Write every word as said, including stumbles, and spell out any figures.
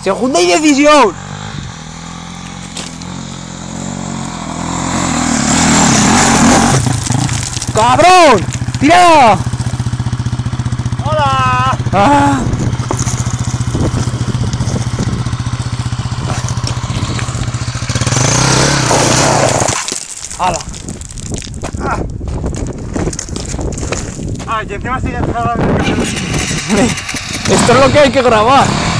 Segunda y decisión. ¡Cabrón! ¡Tira! ¡Hola! ¡Ah! ¡Hala! ¡Ah! ¡Ah! Y encima sigue grabando. Esto es lo que hay que grabar.